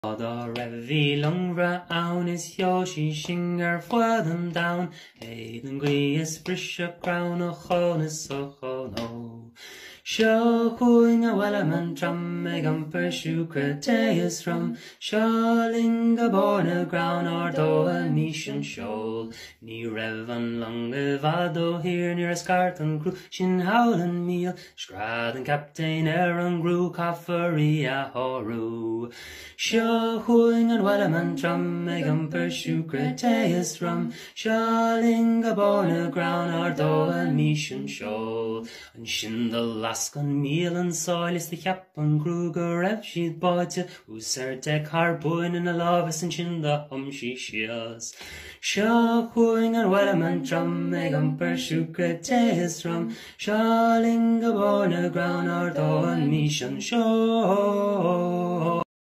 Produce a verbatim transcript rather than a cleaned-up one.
The revi lungra aun is yoshi shinger fwadam down. Hey, den gui is brisha crown o chonis o chono. Sho huing a Wellerman drum me gumper shoe creteus from. Sholing a born a ground or do a mission shoal. Ni revan long levado here near a scarton crew. Shin howlin meal, scrad and captain Aaron grew coffery a horu. Sho huing a Wellerman drum me gumper shoe creteus from. Sholing a born a ground or do a mission shoal. And shin the Lascon meal and soil is the Captain Kruger F she'd bought you, who's her deck harpoon in a lovis and chin the hum she shears. Shawing and Wellerman drum, meg umper shook a taste from. Shawling a born a ground or do and mission show.